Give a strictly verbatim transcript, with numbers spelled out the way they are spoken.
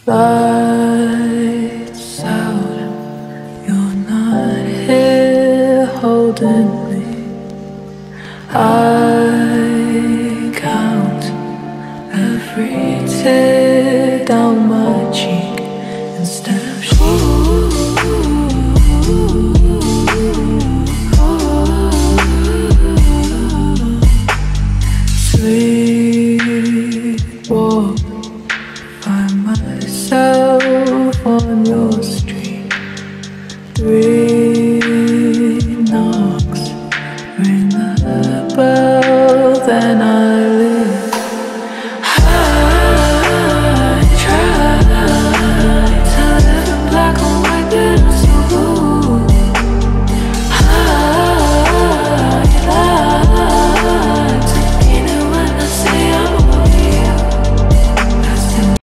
Lights out, you're not here holding me. I count every tear down my cheek instead of sleepwalk by myself.